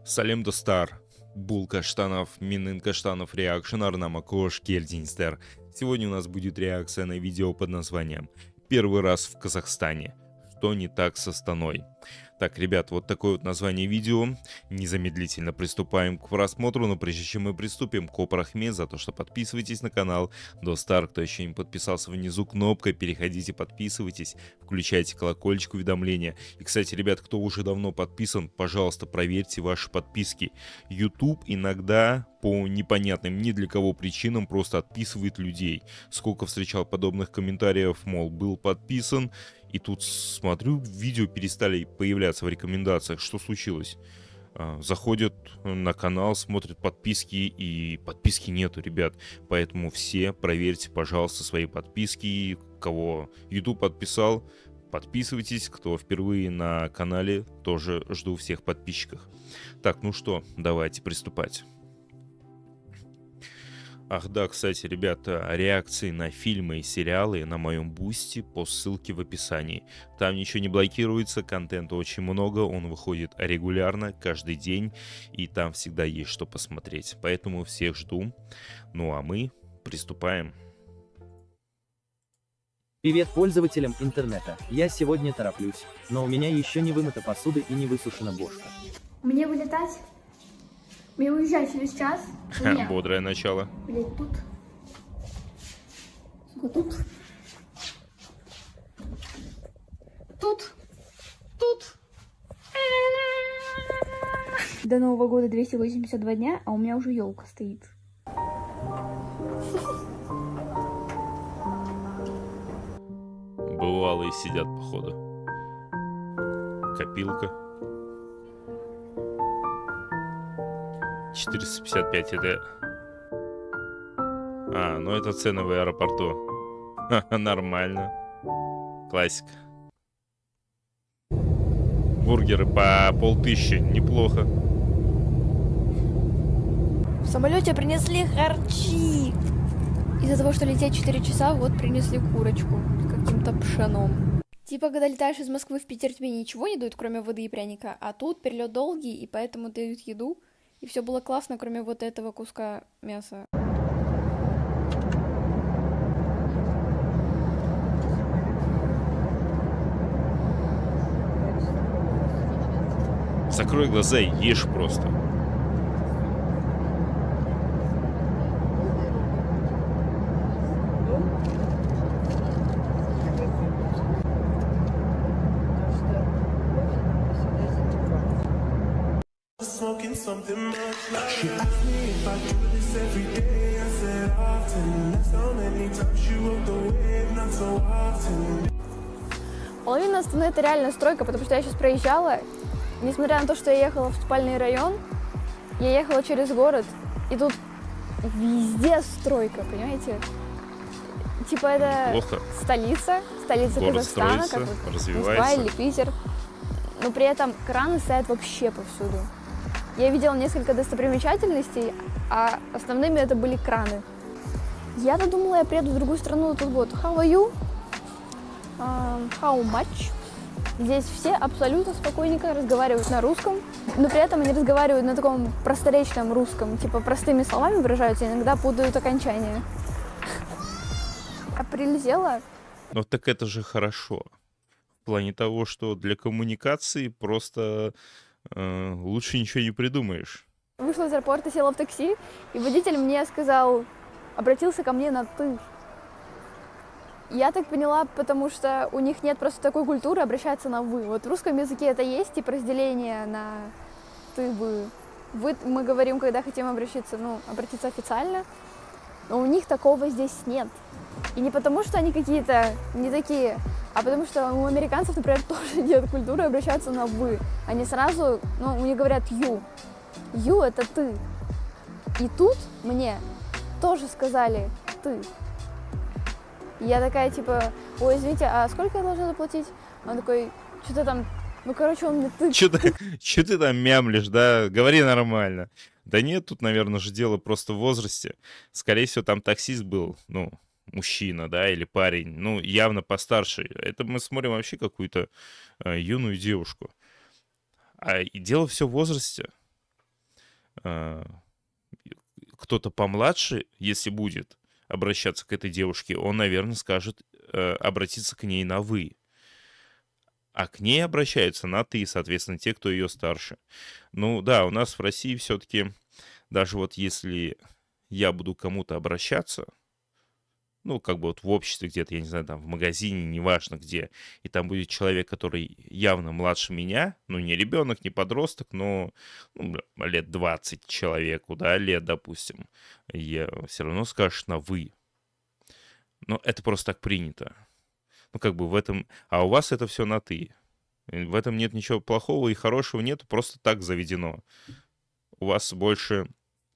Салем достар. Бул Каштанов, Минын Каштанов, реакшн Арнама Кош, Кельдинстер. Сегодня у нас будет реакция на видео под названием «Первый раз в Казахстане. Что не так с Астаной?». Так, ребят, вот такое вот название видео. Незамедлительно приступаем к просмотру, но прежде чем мы приступим, Копрахме за то, что подписывайтесь на канал. Достар, кто еще не подписался, внизу кнопка, переходите, подписывайтесь, включайте колокольчик уведомления. И, кстати, ребят, кто уже давно подписан, пожалуйста, проверьте ваши подписки. YouTube иногда по непонятным ни для кого причинам просто отписывает людей. Сколько встречал подобных комментариев, мол, был подписан, и тут смотрю, видео перестали появляться в рекомендациях. Что случилось? Заходят на канал, смотрят подписки, и подписки нету, ребят. Поэтому все проверьте, пожалуйста, свои подписки. Кого YouTube подписал, подписывайтесь. Кто впервые на канале, тоже жду всех подписчиков. Так, ну что, давайте приступать. Ах да, кстати, ребята, реакции на фильмы и сериалы на моем бусте по ссылке в описании. Там ничего не блокируется, контента очень много, он выходит регулярно, каждый день, и там всегда есть что посмотреть. Поэтому всех жду. Ну а мы приступаем. Привет пользователям интернета. Я сегодня тороплюсь, но у меня еще не вымыта посуда и не высушена бошка. Мне вылетать? Мне уезжать через час? Нет. Бодрое начало. Блять, тут. Сука, тут. Тут. До Нового года 282 дня, а у меня уже елка стоит. Бывалые сидят, походу. Копилка. 455 это... ну это цены в аэропорту. Нормально. Классика. Бургеры по 1500. Неплохо. В самолете принесли харчи. Из-за того, что лететь 4 часа, вот принесли курочку с каким-то пшеном. Типа, когда летаешь из Москвы в Питер, тебе ничего не дают, кроме воды и пряника. А тут перелет долгий, и поэтому дают еду. И все было классно, кроме вот этого куска мяса. Закрой глаза и ешь просто. She asked me if I do this every day. I said often. That's how many times you rode the wave, not so often. Половина Астаны — это реально стройка, потому что я сейчас проезжала, несмотря на то, что я ехала в спальный район, я ехала через город, и тут везде стройка, понимаете? Типа это Плохо. столица Город Казахстана, строится, как вот развивается. Москва или Питер, но при этом краны стоят вообще повсюду. Я видела несколько достопримечательностей, а основными это были краны. Я-то думала, я приеду в другую страну, тут вот how are you? How much? Здесь все абсолютно спокойненько разговаривают на русском, но при этом они разговаривают на таком просторечном русском, типа простыми словами выражаются, иногда путают окончания. А прилетела? Ну так это же хорошо. В плане того, что для коммуникации просто лучше ничего не придумаешь. Вышла из аэропорта, села в такси, и водитель мне сказал, обратился ко мне на «ты». Я так поняла, потому что у них нет просто такой культуры обращаться на «вы». Вот в русском языке это есть, типа разделение на «ты», «вы». «Вы» мы говорим, когда хотим обратиться официально, но у них такого здесь нет. И не потому, что они какие-то не такие, а потому что у американцев, например, тоже нет культуры обращаться на «вы». Они сразу, у них говорят «you». «You» — это «ты». И тут мне тоже сказали «ты». И я такая, типа, ой, извините, а сколько я должна заплатить? Он такой, что-то там, он мне «ты». Че ты там мямлишь, да? Говори нормально. Да нет, тут, наверное, же дело просто в возрасте. Скорее всего, там таксист был, мужчина, да, или парень, явно постарше. Это мы смотрим вообще какую-то юную девушку. И дело все в возрасте. э, кто-то помладше, если будет обращаться к этой девушке, он, наверное, скажет обратиться к ней на «вы». А к ней обращаются на «ты», соответственно, те, кто ее старше. Ну да, у нас в России все-таки, даже вот если я буду к кому-то обращаться, ну, как бы вот в обществе где-то, я не знаю, там в магазине, неважно где, и там будет человек, который явно младше меня, ну, не ребенок, не подросток, но ну, лет 20 человеку, да, лет, допустим, я все равно скажешь на «вы». Но это просто так принято. Ну, как бы в этом... А у вас это все на «ты». В этом нет ничего плохого и хорошего нет, просто так заведено. У вас больше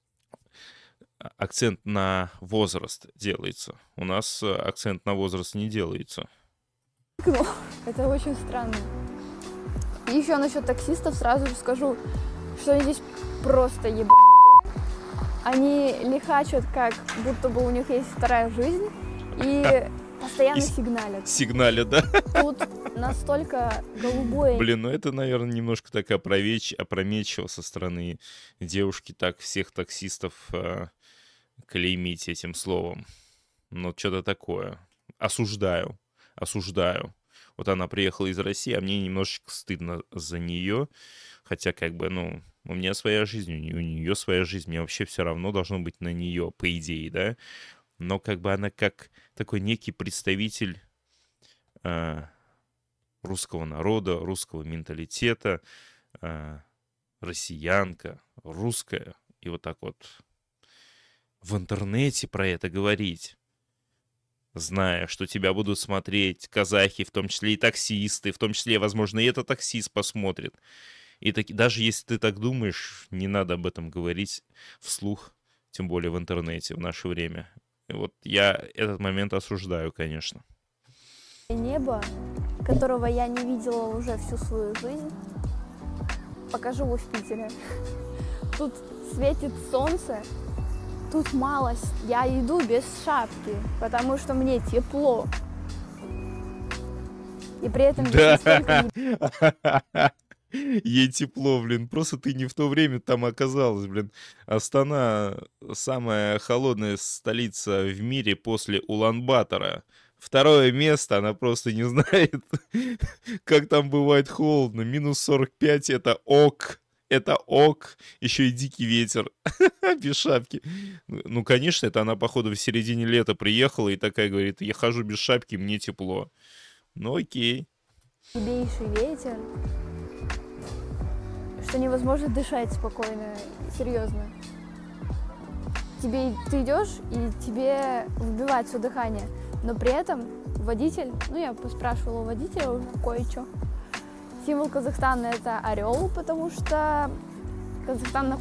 акцент на возраст делается. У нас акцент на возраст не делается. Это очень странно. И еще насчет таксистов сразу же скажу, что они здесь просто ебанутые. Они лихачат, как будто бы у них есть вторая жизнь, и постоянно сигналят. Сигналят, да? Тут настолько голубое. Блин, ну это, наверное, немножко так опрометчиво со стороны девушки так всех таксистов клеймить этим словом. Ну, что-то такое. Осуждаю. Вот она приехала из России, а мне немножечко стыдно за нее. Хотя, как бы, ну, у меня своя жизнь, у нее своя жизнь. Мне вообще все равно должно быть на нее, по идее, да? Но как бы она как такой некий представитель русского народа, русского менталитета, россиянка, русская. И вот так вот в интернете про это говорить, зная, что тебя будут смотреть казахи, в том числе и таксисты, в том числе, возможно, и этот таксист посмотрит. И даже если ты так думаешь, не надо об этом говорить вслух, тем более в интернете в наше время. И вот я этот момент осуждаю, конечно. Небо, которого я не видела уже всю свою жизнь, пока живу в Питере. Тут светит солнце, тут малость. Я иду без шапки, потому что мне тепло. И при этом я настолько Ей тепло, блин. Просто ты не в то время там оказалась, блин. Астана — самая холодная столица в мире после Улан-Батора. Второе место, она просто не знает, как там бывает холодно. Минус 45 — это ок. Это ок. Еще и дикий ветер. Без шапки. Ну, конечно, это она, походу, в середине лета приехала и такая говорит: я хожу без шапки, мне тепло. Ну, окей. сильнейший ветер, что невозможно дышать спокойно, серьезно. Ты идешь, и тебе выбивает все дыхание, но при этом водитель, ну я поспрашивала у водителя уже кое-что. Символ Казахстана — это орел, потому что Казахстан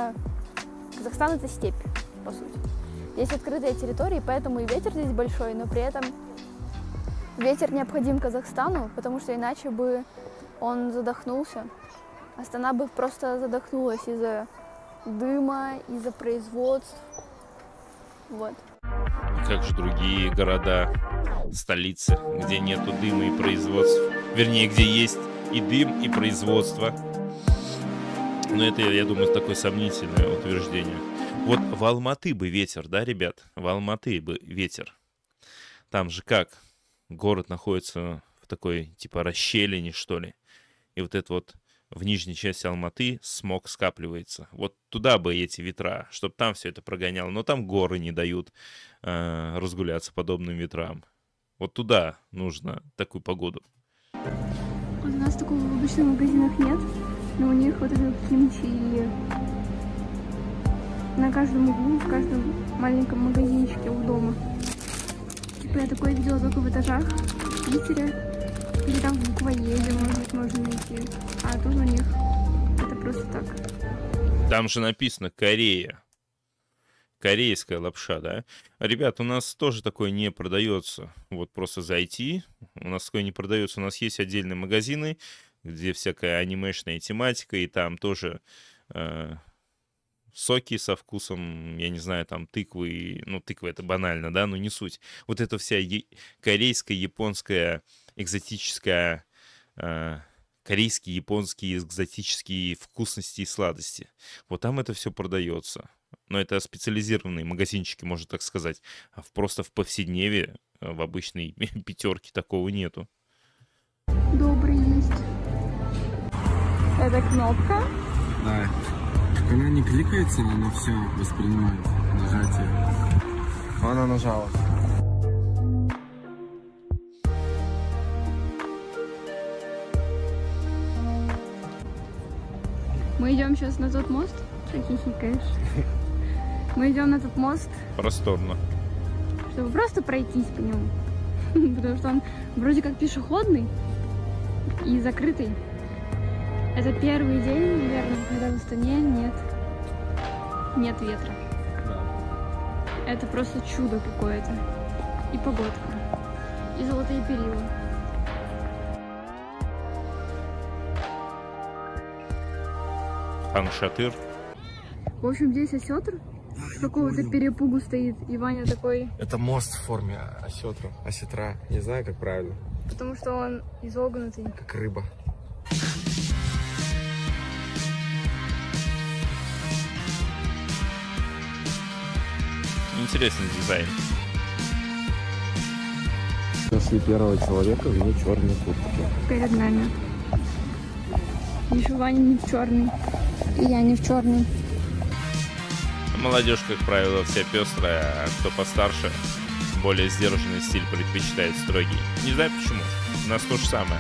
— это степь, по сути. Здесь открытая территория, поэтому и ветер здесь большой, но при этом ветер необходим Казахстану, потому что иначе бы он задохнулся. Астана бы просто задохнулась из-за дыма, из-за производств. Вот. Как же другие города, столицы, где нету дыма и производств? Вернее, где есть и дым, и производство. Но это, я думаю, такое сомнительное утверждение. Вот в Алматы бы ветер, да, ребят? В Алматы бы ветер. Там же как? Город находится в такой, типа, расщелине, что ли. И вот это вот в нижней части Алматы смог скапливается. Вот туда бы эти ветра, чтобы там все это прогоняло. Но там горы не дают разгуляться подобным ветрам. Вот туда нужно такую погоду. Вот у нас такого в обычных магазинах нет, но у них вот этот кимчи на каждом углу, в каждом маленьком магазинчике у дома. Типа я такое видела только в этажах в Питере, или там в Буквоеде, может быть, можно найти. А тут у них это просто так. Там же написано Корея. Корейская лапша, да? Ребят, у нас тоже такое не продается. Вот просто зайти. У нас такое не продается. У нас есть отдельные магазины, где всякая анимешная тематика, и там тоже соки со вкусом, я не знаю, там тыквы. Ну, тыква — это банально, да, но не суть. Вот эта вся корейская, японская, экзотическая корейские, японские, экзотические вкусности и сладости. Вот там это все продается. Но это специализированные магазинчики, можно так сказать. А просто в повседневе, в обычной пятерке такого нету. Добрый есть. Это кнопка. Да. Она не кликается, она все воспринимает нажатие. Она нажала. Мы идем сейчас на тот мост. Что хихикаешь? Мы идем на тот мост, Просторно. чтобы просто пройтись по нему. Потому что он вроде как пешеходный и закрытый. Это первый день, наверное, когда в Астане нет ветра. Это просто чудо какое-то. И погодка. И золотые перила. Хан-Шатыр. В общем, здесь осетр с какого-то перепугу стоит. И Ваня такой, Это мост в форме осетра. Не знаю, как правильно. потому что он изогнутый. Как рыба. Интересный дизайн. Нашли первого человека в не черной куртке. Перед нами. Еще Ваня не в черный. И я не в черный. Молодежь, как правило, вся пестрая, а кто постарше, более сдержанный стиль предпочитает строгий. Не знаю почему. У нас то же самое.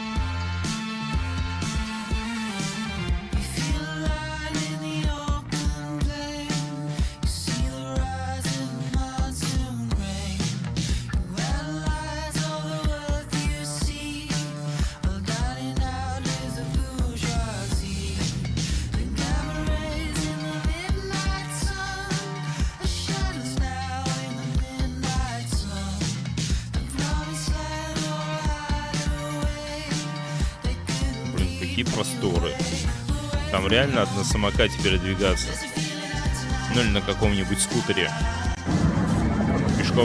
Какие просторы. Там реально надо на самокате передвигаться. Ну или на каком-нибудь скутере. Пешком.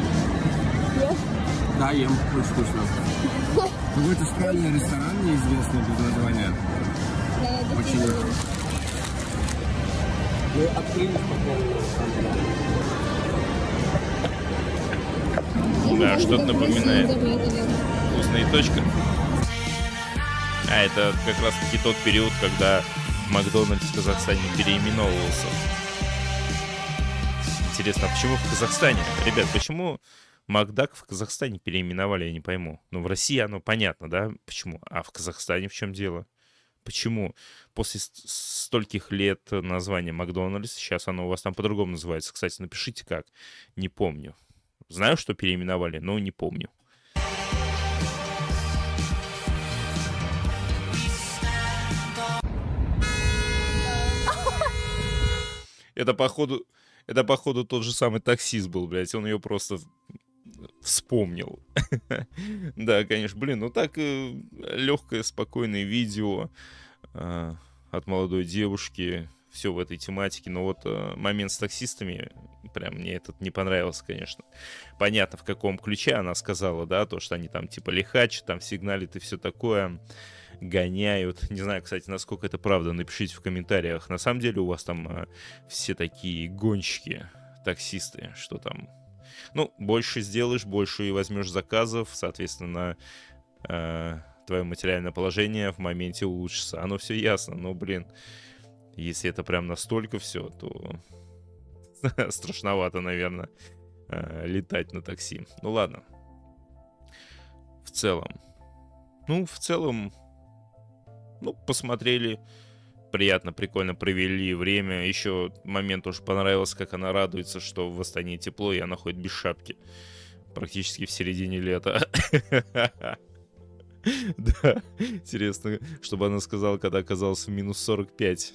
Да, ем. Очень вкусно. Какой-то странный ресторан неизвестный без названия. Очень. Мы открылись по Да, что-то напоминает. Вкусная точка. А это как раз таки тот период, когда Макдональдс в Казахстане переименовывался. Интересно, а почему в Казахстане? Ребят, почему Макдак в Казахстане переименовали, я не пойму. Ну, в России оно понятно, да, почему. А в Казахстане в чем дело? Почему после стольких лет названия Макдональдс, сейчас оно у вас там по-другому называется? Кстати, напишите как. Не помню. Знаю, что переименовали, но не помню. Это походу тот же самый таксист был, блядь. Он ее просто вспомнил. Да, конечно. Блин, ну так легкое, спокойное видео от молодой девушки. Все в этой тематике. Но вот момент с таксистами, прям мне этот не понравился, конечно. Понятно, в каком ключе она сказала, да, то, что они там типа лихачат, там сигналят и все такое. Гоняют. Не знаю, кстати, насколько это правда. Напишите в комментариях. На самом деле у вас там все такие гонщики, таксисты, что там... Ну, больше сделаешь, больше и возьмешь заказов. Соответственно, твое материальное положение в моменте улучшится. Оно все ясно. Но, блин, если это прям настолько все, то страшновато, наверное, летать на такси. Ну, ладно. В целом. Ну, посмотрели, приятно, прикольно провели время. Еще момент тоже понравился, как она радуется, что в Астане тепло, и она ходит без шапки. Практически в середине лета. Да, интересно, чтобы она сказала, когда оказалась в минус 45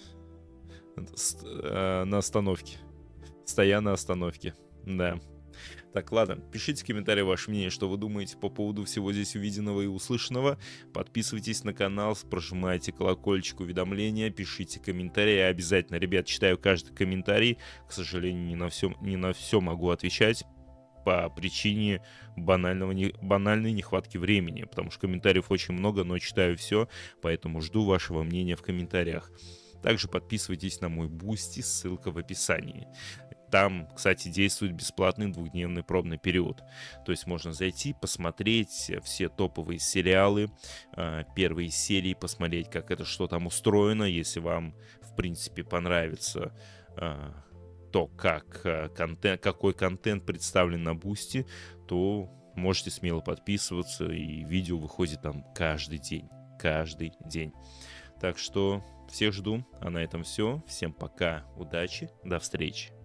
на остановке. Стоя на остановке, да. Так, ладно, пишите в комментарии ваше мнение, что вы думаете по поводу всего здесь увиденного и услышанного. Подписывайтесь на канал, прожимайте колокольчик уведомления, пишите комментарии. Я обязательно, ребят, читаю каждый комментарий. К сожалению, не на все могу отвечать. по причине банальной нехватки времени, потому что комментариев очень много, но читаю все, поэтому жду вашего мнения в комментариях. Также подписывайтесь на мой Boosty, ссылка в описании. Там, кстати, действует бесплатный 2-дневный пробный период. То есть можно зайти, посмотреть все топовые сериалы, первые серии, посмотреть, как это, что там устроено. Если вам, в принципе, понравится то, какой контент представлен на Boosty, то можете смело подписываться, и видео выходит там каждый день. Так что всех жду, а на этом все. Всем пока, удачи, до встречи.